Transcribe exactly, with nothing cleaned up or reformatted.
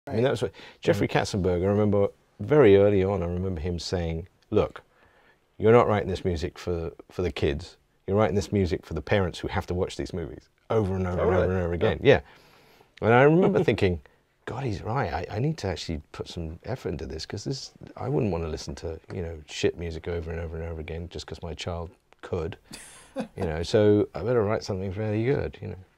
I mean, that was what Jeffrey Katzenberg, I remember very early on, I remember him saying, look, you're not writing this music for, for the kids. You're writing this music for the parents who have to watch these movies over and over oh, and really? over and over again. Yeah. yeah. And I remember thinking, God, he's right. I, I need to actually put some effort into this, because this, I wouldn't want to listen to, you know, shit music over and over and over again just because my child could, you know, so I better write something fairly good, you know.